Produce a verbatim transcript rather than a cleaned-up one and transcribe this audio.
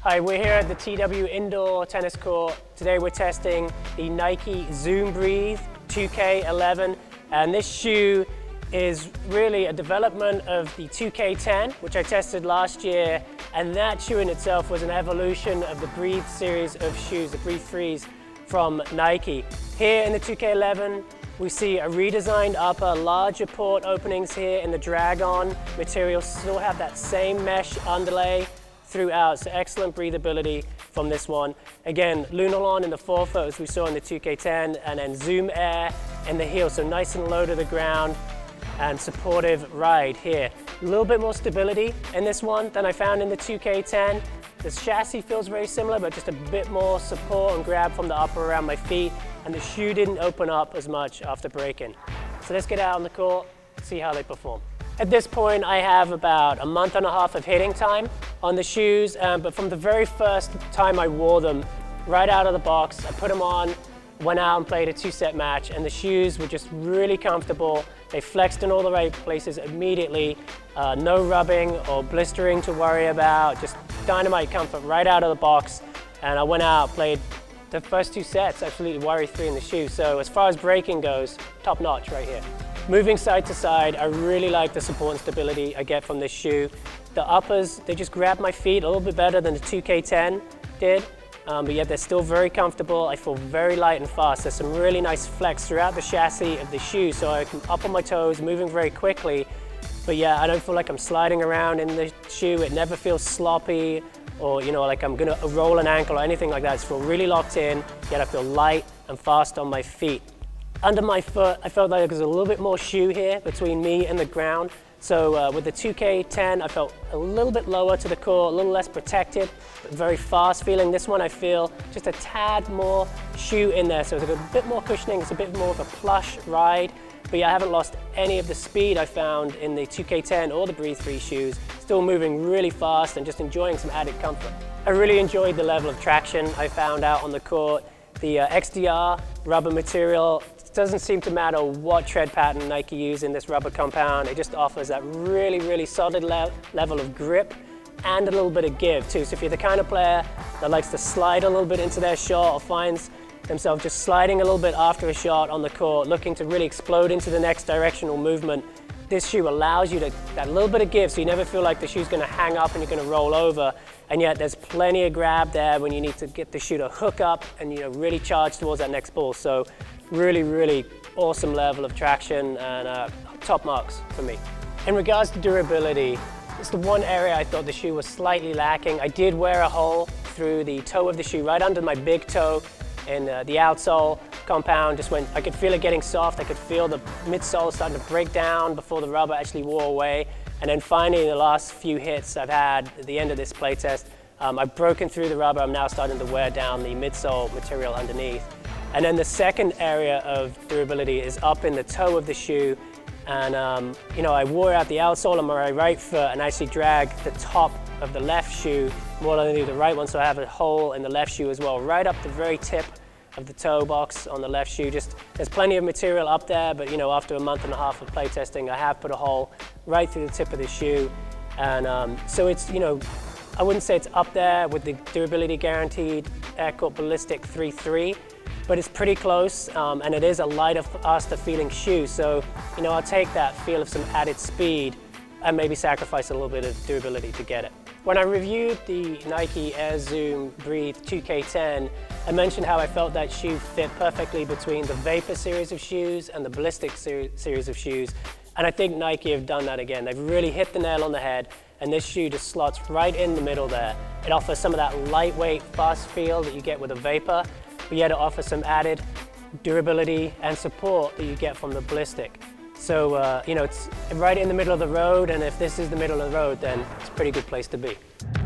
Hi, we're here at the T W Indoor Tennis Court. Today we're testing the Nike Zoom Breathe two K eleven, and this shoe is really a development of the two K ten, which I tested last year, and that shoe in itself was an evolution of the Breathe series of shoes, the Breathe threes from Nike. Here in the two K eleven, we see a redesigned upper, larger port openings here in the drag-on material, still have that same mesh underlay throughout, so excellent breathability from this one. Again, Lunarlon in the forefoot as we saw in the two K ten, and then Zoom Air in the heel, so nice and low to the ground and supportive ride here. A little bit more stability in this one than I found in the two K ten. The chassis feels very similar, but just a bit more support and grab from the upper around my feet, and the shoe didn't open up as much after breaking. So let's get out on the court, see how they perform. At this point, I have about a month and a half of hitting time on the shoes, um, but from the very first time I wore them, right out of the box, I put them on, went out and played a two-set match, and the shoes were just really comfortable. They flexed in all the right places immediately. Uh, no rubbing or blistering to worry about, just dynamite comfort right out of the box. And I went out, played the first two sets, absolutely worry-free in the shoe. So as far as breaking goes, top notch right here. Moving side to side, I really like the support and stability I get from this shoe. The uppers, they just grab my feet a little bit better than the two K ten did. Um, but yet they're still very comfortable. I feel very light and fast. There's some really nice flex throughout the chassis of the shoe, so I can up on my toes, moving very quickly. But yeah, I don't feel like I'm sliding around in the shoe. It never feels sloppy or, you know, like I'm gonna roll an ankle or anything like that. I just feel really locked in, yet I feel light and fast on my feet. Under my foot, I felt like there was a little bit more shoe here between me and the ground. So uh, with the two K ten, I felt a little bit lower to the core, a little less protected, but very fast feeling. This one I feel just a tad more shoe in there, so it's a bit more cushioning, it's a bit more of a plush ride. But yeah, I haven't lost any of the speed I found in the two K ten or the Breathe three shoes. Still moving really fast and just enjoying some added comfort. I really enjoyed the level of traction I found out on the court. The uh, X D R rubber material, it doesn't seem to matter what tread pattern Nike use in this rubber compound. It just offers that really, really solid le level of grip and a little bit of give too. So if you're the kind of player that likes to slide a little bit into their shot or finds themselves just sliding a little bit after a shot on the court, looking to really explode into the next directional movement, this shoe allows you to, that little bit of give, so you never feel like the shoe's gonna hang up and you're gonna roll over, and yet there's plenty of grab there when you need to get the shoe to hook up and, you know, really charge towards that next ball. So really, really awesome level of traction and uh, top marks for me. In regards to durability, it's the one area I thought the shoe was slightly lacking. I did wear a hole through the toe of the shoe, right under my big toe, in uh, the outsole compound. Just when I could feel it getting soft, I could feel the midsole starting to break down before the rubber actually wore away. And then finally, the last few hits I've had at the end of this playtest, um, I've broken through the rubber. I'm now starting to wear down the midsole material underneath. And then the second area of durability is up in the toe of the shoe. And um, you know, I wore out the outsole on my right foot and actually dragged the top of the left shoe more than I do the right one, so I have a hole in the left shoe as well, right up the very tip of the toe box on the left shoe. Just, there's plenty of material up there, but you know, after a month and a half of play testing, I have put a hole right through the tip of the shoe. And um, so it's, you know, I wouldn't say it's up there with the durability guaranteed Air Court Ballistic three three, but it's pretty close, um, and it is a lighter, faster feeling shoe. So, you know, I'll take that feel of some added speed and maybe sacrifice a little bit of durability to get it. When I reviewed the Nike Air Zoom Breathe two K ten, I mentioned how I felt that shoe fit perfectly between the Vapor series of shoes and the Ballistic ser series of shoes. And I think Nike have done that again. They've really hit the nail on the head, and this shoe just slots right in the middle there. It offers some of that lightweight, fast feel that you get with a Vapor, but yet it offers some added durability and support that you get from the Ballistic. So, uh, you know, it's right in the middle of the road, and if this is the middle of the road, then it's a pretty good place to be.